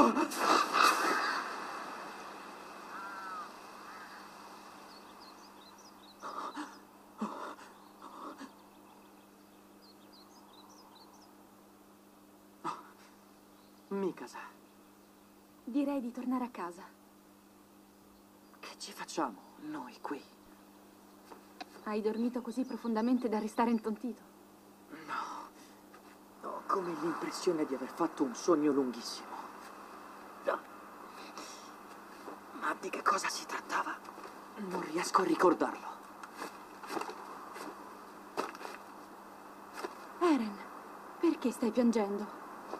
Mikasa. Direi di tornare a casa. Che ci facciamo noi qui? Hai dormito così profondamente da restare intontito? No. Ho come l'impressione di aver fatto un sogno lunghissimo. No. Ma di che cosa si trattava? Non riesco a ricordarlo. Eren, perché stai piangendo?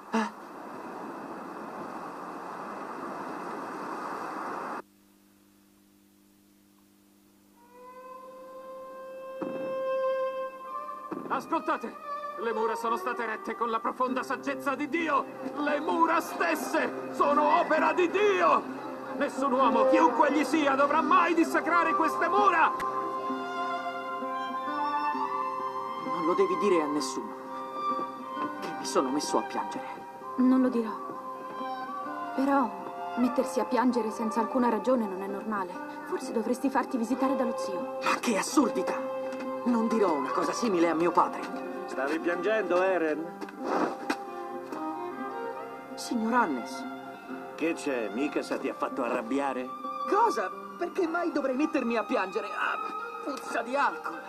Ascoltate! Le mura sono state erette con la profonda saggezza di Dio! Le mura stesse sono opera di Dio! Nessun uomo, chiunque egli sia, dovrà mai dissacrare queste mura! Non lo devi dire a nessuno. Che mi sono messo a piangere. Non lo dirò. Però mettersi a piangere senza alcuna ragione non è normale. Forse dovresti farti visitare dallo zio. Ma che assurdità! Non dirò una cosa simile a mio padre. Stavi piangendo, Eren? Signor Hannes. Che c'è? Mikasa ti ha fatto arrabbiare? Cosa? Perché mai dovrei mettermi a piangere? Ah, puzza di alcol.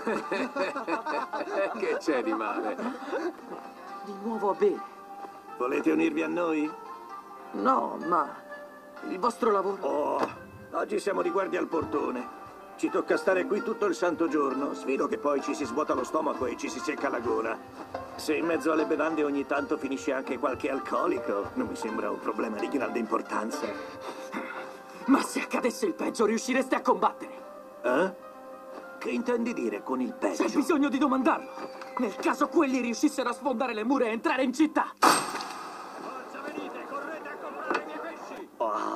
Che c'è di male? Di nuovo a bere. Volete unirvi a noi? No, ma il vostro lavoro... Oh, oggi siamo di guardia al portone. Ci tocca stare qui tutto il santo giorno. Sfido che poi ci si svuota lo stomaco e ci si secca la gola. Se in mezzo alle bevande ogni tanto finisce anche qualche alcolico, non mi sembra un problema di grande importanza. Ma se accadesse il peggio, riuscireste a combattere? Eh? Che intendi dire con il peggio? C'è bisogno di domandarlo. Nel caso quelli riuscissero a sfondare le mura e entrare in città. Forza, venite, correte a comprare i miei pesci!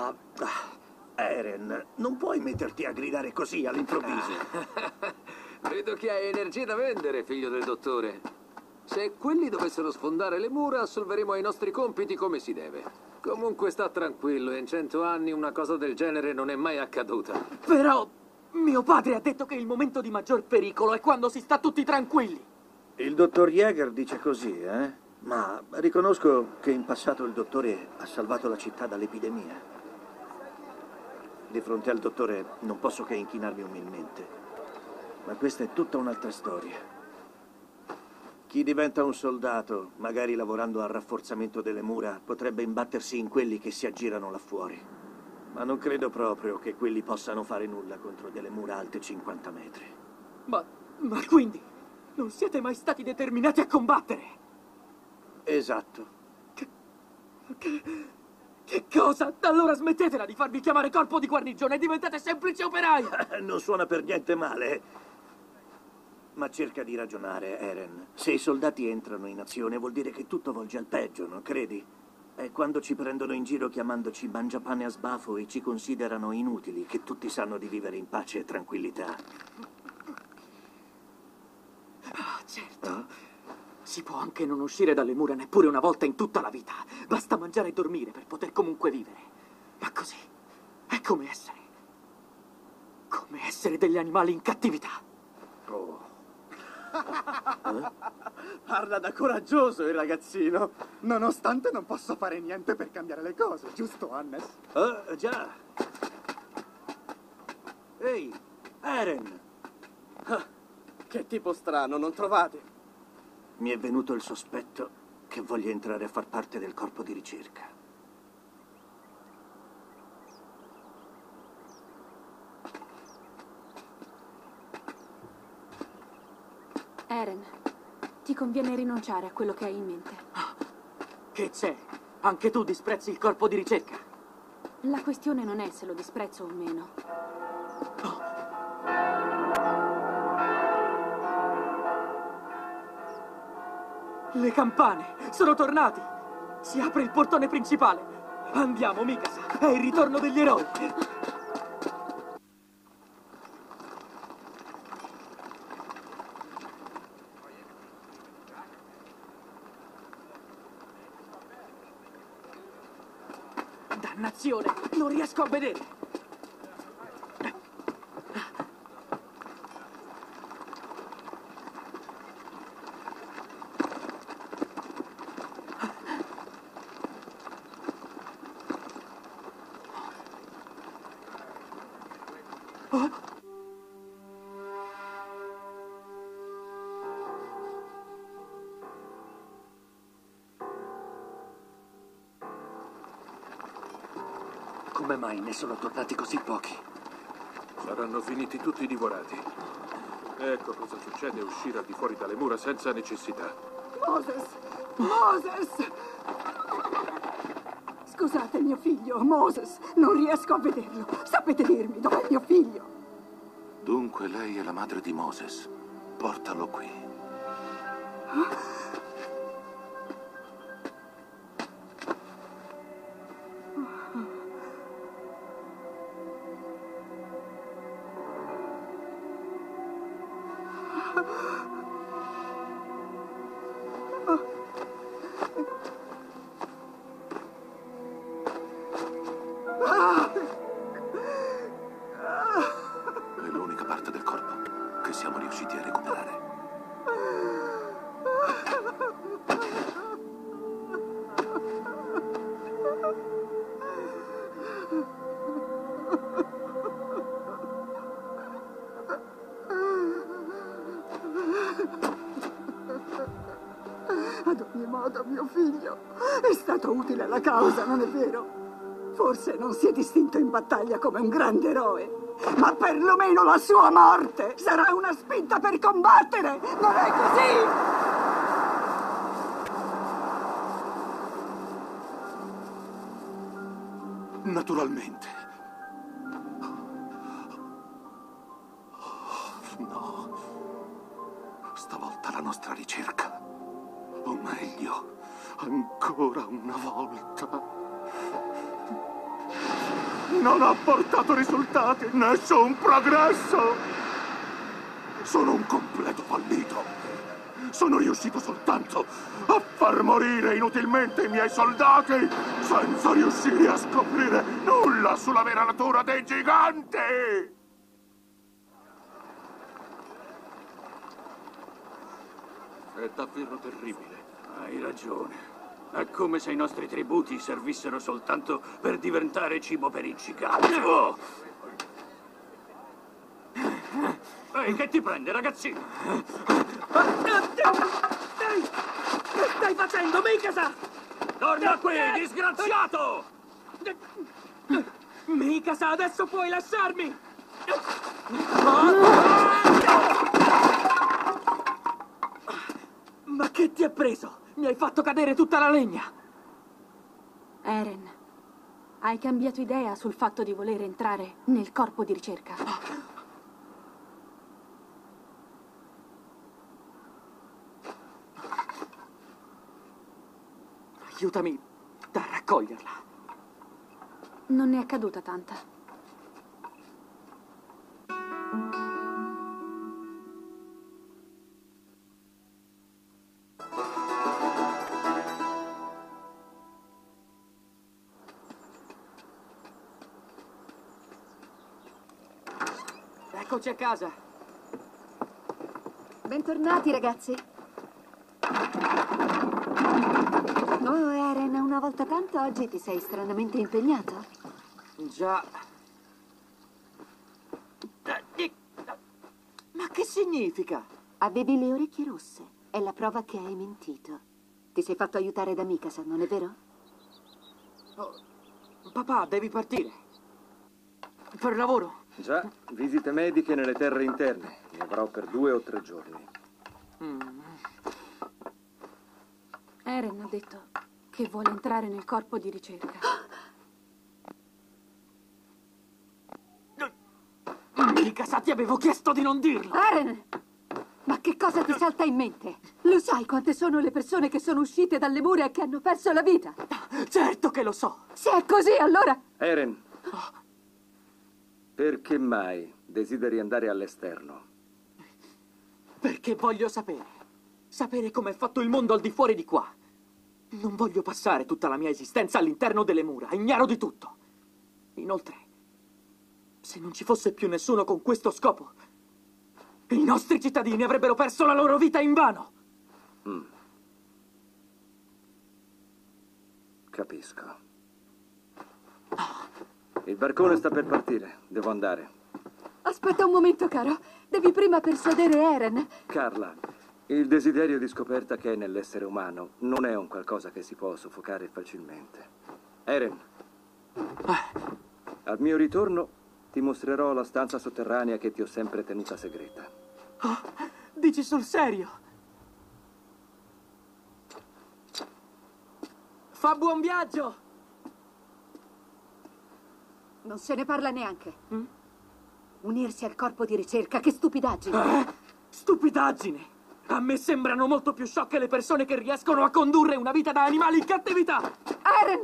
Eren, non puoi metterti a gridare così all'improvviso. Vedo che hai energie da vendere, figlio del dottore. Se quelli dovessero sfondare le mura, assolveremo ai nostri compiti come si deve. Comunque sta tranquillo, in 100 anni una cosa del genere non è mai accaduta. Però mio padre ha detto che il momento di maggior pericolo è quando si sta tutti tranquilli. Il dottor Jäger dice così, eh? Ma riconosco che in passato il dottore ha salvato la città dall'epidemia. Di fronte al dottore non posso che inchinarmi umilmente. Ma questa è tutta un'altra storia. Chi diventa un soldato, magari lavorando al rafforzamento delle mura, potrebbe imbattersi in quelli che si aggirano là fuori. Ma non credo proprio che quelli possano fare nulla contro delle mura alte 50 metri. Ma quindi non siete mai stati determinati a combattere? Esatto. Che cosa? Allora smettetela di farvi chiamare corpo di guarnigione e diventate semplici operai! Non suona per niente male. Ma cerca di ragionare, Eren. Se i soldati entrano in azione vuol dire che tutto volge al peggio, non credi? È quando ci prendono in giro chiamandoci mangiapane a sbafo e ci considerano inutili che tutti sanno di vivere in pace e tranquillità. Ah, certo. Si può anche non uscire dalle mura neppure una volta in tutta la vita. Basta mangiare e dormire per poter comunque vivere. Ma così è come essere... come essere degli animali in cattività. Oh. Parla da coraggioso il ragazzino. Nonostante non possa fare niente per cambiare le cose, giusto, Hannes? Oh, già. Ehi, Eren! Che tipo strano, non trovate? Mi è venuto il sospetto che voglia entrare a far parte del corpo di ricerca. Eren, ti conviene rinunciare a quello che hai in mente. Che c'è? Anche tu disprezzi il corpo di ricerca? La questione non è se lo disprezzo o meno. Le campane sono tornati! Si apre il portone principale! Andiamo, Mikasa! È il ritorno degli eroi! Dannazione! Non riesco a vedere! Come mai ne sono tornati così pochi? Saranno finiti tutti divorati. Ecco cosa succede a uscire al di fuori dalle mura senza necessità. Moses! Moses! Scusate, mio figlio, Moses. Non riesco a vederlo. Sapete dirmi dov'è mio figlio? Dunque lei è la madre di Moses. Portalo qui. È l'unica parte del corpo che siamo riusciti a recuperare. Ad ogni modo, mio figlio è stato utile alla causa, non è vero? Forse non si è distinto in battaglia come un grande eroe, ma perlomeno la sua morte sarà una spinta per combattere, non è così? Naturalmente. No. Stavolta la nostra ricerca, o meglio, ancora una volta, non ha portato risultati, nessun progresso. Sono un completo fallito. Sono riuscito soltanto a far morire inutilmente i miei soldati, senza riuscire a scoprire nulla sulla vera natura dei giganti. È davvero terribile. Hai ragione. È come se i nostri tributi servissero soltanto per diventare cibo per i giganti. Oh! Ehi, che ti prende, ragazzino? Ehi! Che stai facendo, Mikasa? Torna qui, disgraziato! Mikasa, adesso puoi lasciarmi! Ma che ti è preso? Mi hai fatto cadere tutta la legna! Eren, hai cambiato idea sul fatto di voler entrare nel corpo di ricerca? Aiutami a raccoglierla. Non ne è accaduta tanta. Eccoci a casa. Bentornati, ragazzi. Oh, Eren, una volta tanto oggi ti sei stranamente impegnato. Già. Ma che significa? Avevi le orecchie rosse. È la prova che hai mentito. Ti sei fatto aiutare da Mikasa, non è vero? Oh, papà, devi partire. Per lavoro. Già, visite mediche nelle terre interne. Ne avrò per 2 o 3 giorni. Eren ha detto che vuole entrare nel corpo di ricerca. Mikasa, ti avevo chiesto di non dirlo! Eren! Ma che cosa ti salta in mente? Lo sai quante sono le persone che sono uscite dalle mura e che hanno perso la vita? Certo che lo so! Se è così, allora... Eren, perché mai desideri andare all'esterno? Perché voglio sapere. Sapere com'è fatto il mondo al di fuori di qua. Non voglio passare tutta la mia esistenza all'interno delle mura, ignaro di tutto. Inoltre, se non ci fosse più nessuno con questo scopo, i nostri cittadini avrebbero perso la loro vita invano. Capisco. Il barcone sta per partire. Devo andare. Aspetta un momento, caro. Devi prima persuadere Eren. Carla, il desiderio di scoperta che è nell'essere umano non è un qualcosa che si può soffocare facilmente. Eren, al mio ritorno ti mostrerò la stanza sotterranea che ti ho sempre tenuta segreta. Oh, dici sul serio? Fa buon viaggio! Non se ne parla neanche. Unirsi al corpo di ricerca, che stupidaggine! Stupidaggine! A me sembrano molto più sciocche le persone che riescono a condurre una vita da animali in cattività! Eren!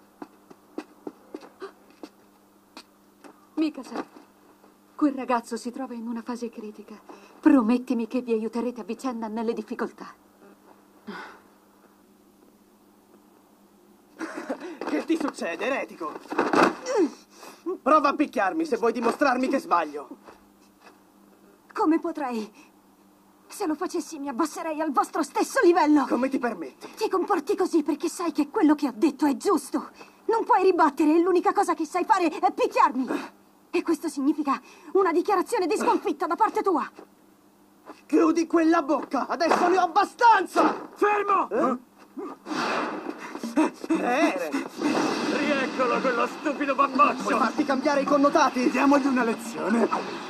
Mikasa, quel ragazzo si trova in una fase critica. Promettimi che vi aiuterete a vicenda nelle difficoltà. Che ti succede, eretico? Prova a picchiarmi se vuoi dimostrarmi che sbaglio. Come potrei? Se lo facessi mi abbasserei al vostro stesso livello. Come ti permetti? Ti comporti così perché sai che quello che ho detto è giusto. Non puoi ribattere e l'unica cosa che sai fare è picchiarmi. E questo significa una dichiarazione di sconfitta da parte tua. Chiudi quella bocca! Adesso ne ho abbastanza! Fermo! Eren! Rieccolo quello stupido bamboccio! Vuoi farti cambiare i connotati? Diamogli una lezione.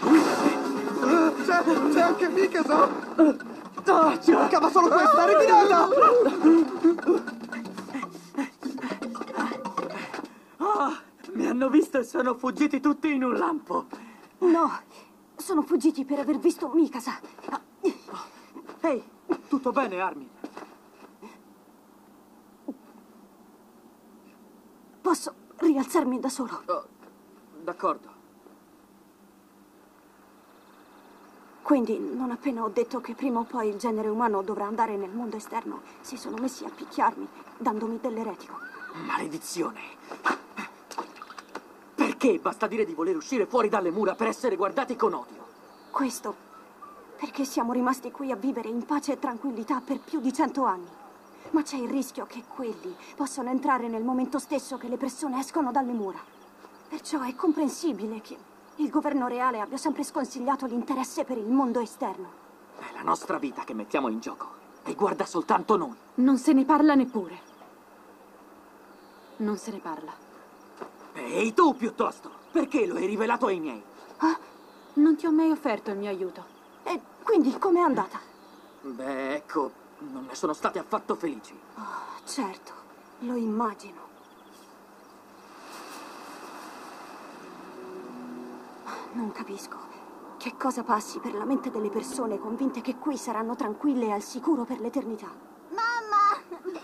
C'è anche Mikasa! Ci mancava solo questa ritirata! Oh, mi hanno visto e sono fuggiti tutti in un lampo. No, sono fuggiti per aver visto Mikasa. Ehi, tutto bene, Armin? Posso rialzarmi da solo? Oh, d'accordo. Quindi, non appena ho detto che prima o poi il genere umano dovrà andare nel mondo esterno, si sono messi a picchiarmi, dandomi dell'eretico. Maledizione! Perché basta dire di voler uscire fuori dalle mura per essere guardati con odio? Questo perché siamo rimasti qui a vivere in pace e tranquillità per più di 100 anni. Ma c'è il rischio che quelli possano entrare nel momento stesso che le persone escono dalle mura. Perciò è comprensibile che il governo reale abbia sempre sconsigliato l'interesse per il mondo esterno. È la nostra vita che mettiamo in gioco. E guarda soltanto noi. Non se ne parla neppure. Non se ne parla. Ehi, tu piuttosto! Perché lo hai rivelato ai miei? Ah, non ti ho mai offerto il mio aiuto. E quindi com'è andata? Beh, ecco, non ne sono state affatto felici. Oh, certo, lo immagino. Non capisco. Che cosa passi per la mente delle persone convinte che qui saranno tranquille e al sicuro per l'eternità? Mamma!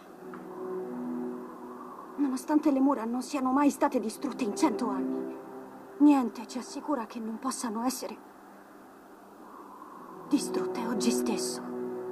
Nonostante le mura non siano mai state distrutte in 100 anni, niente ci assicura che non possano essere distrutte oggi stesso.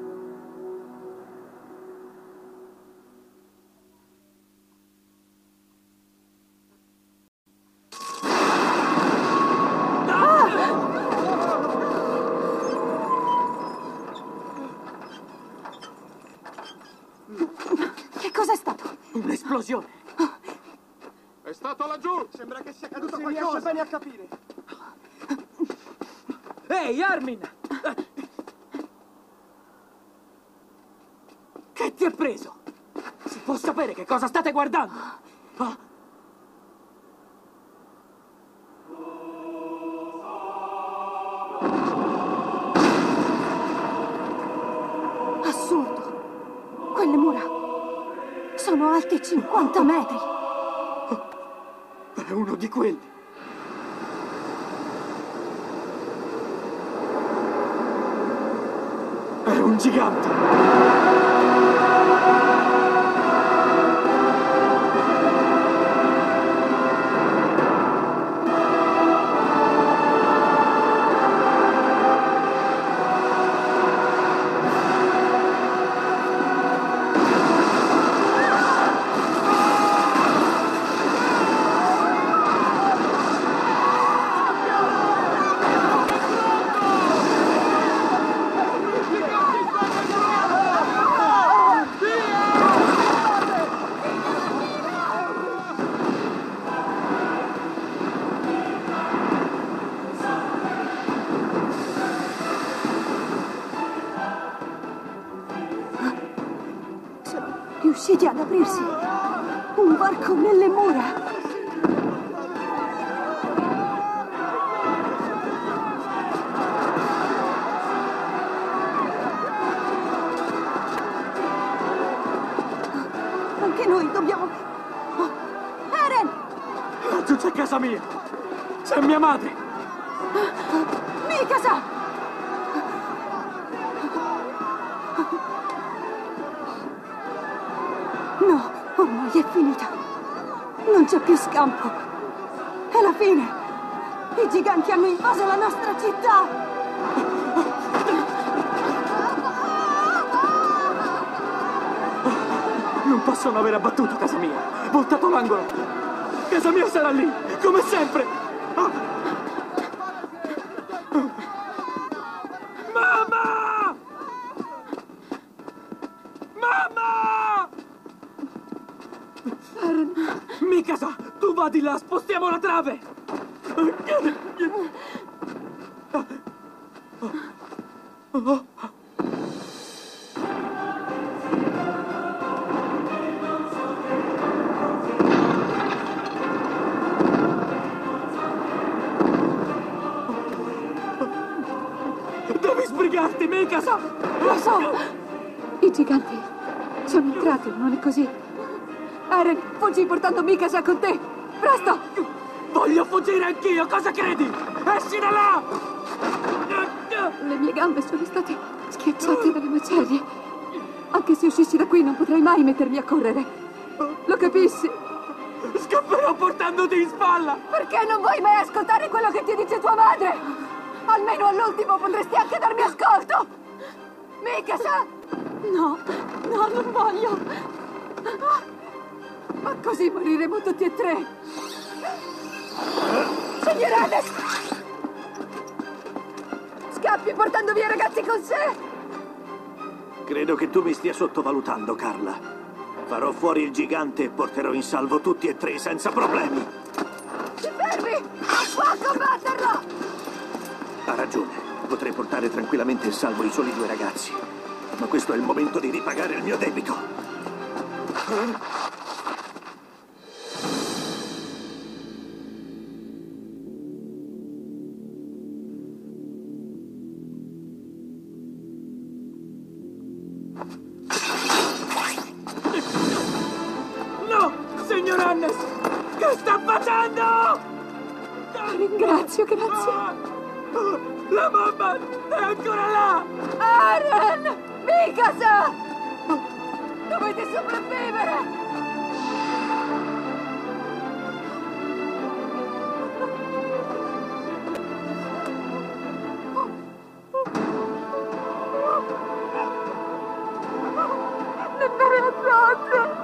Che cos'è stato? Un'esplosione! È stato laggiù! Sembra che sia caduto qualcosa. Non riesce bene a capire. Ehi, Armin! Che ti è preso? Si può sapere che cosa state guardando? Ah? Assurdo! Quelle mura sono alte 50 metri! È uno di quelli. È un gigante. riusciti ad aprirsi un varco nelle mura. Anche noi dobbiamo... Oh, Eren! Laggiù c'è casa mia! C'è mia madre! Mikasa! No, ormai è finita. Non c'è più scampo. È la fine. I giganti hanno invaso la nostra città. Non possono aver abbattuto casa mia. Voltato l'angolo. Casa mia sarà lì, come sempre. Mamma! Mamma! Mikasa, tu va di là, spostiamo la trave! Devi sbrigarti, Mikasa! Lo so! I giganti sono entrati, non è così? Eren, fuggi portando Mikasa con te! Presto! Voglio fuggire anch'io, cosa credi? Esci da là! Le mie gambe sono state schiacciate dalle macerie. Anche se uscissi da qui non potrei mai mettermi a correre. Lo capissi? Scapperò portandoti in spalla! Perché non vuoi mai ascoltare quello che ti dice tua madre? Almeno all'ultimo potresti anche darmi ascolto! Mikasa! No, no, non voglio! Ma così moriremo tutti e tre! Signor Hades! Scappi portando via i ragazzi con sé! Credo che tu mi stia sottovalutando, Carla. Farò fuori il gigante e porterò in salvo tutti e tre senza problemi. Ti fermi! Non può combatterlo! Ha ragione. Potrei portare tranquillamente in salvo i soli 2 ragazzi. Ma questo è il momento di ripagare il mio debito. No! Signor Hannes! Che sta facendo? Ringrazio, grazie. La mamma è ancora là! Eren! Mikasa! Dovete sopravvivere! Nemmeno la zozza!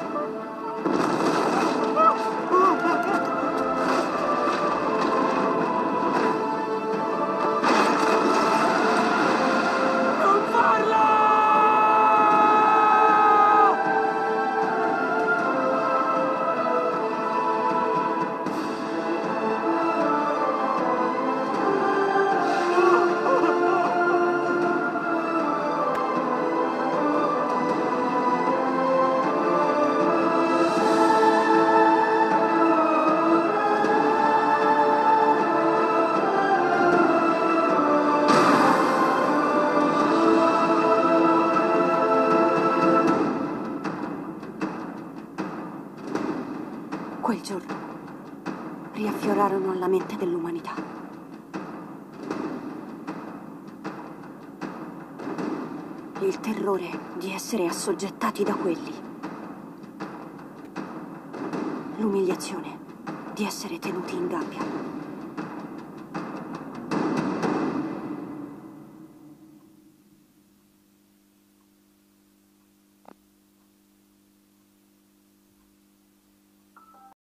Quel giorno riaffiorarono alla mente dell'umanità. Il terrore di essere assoggettati da quelli. L'umiliazione di essere tenuti in gabbia.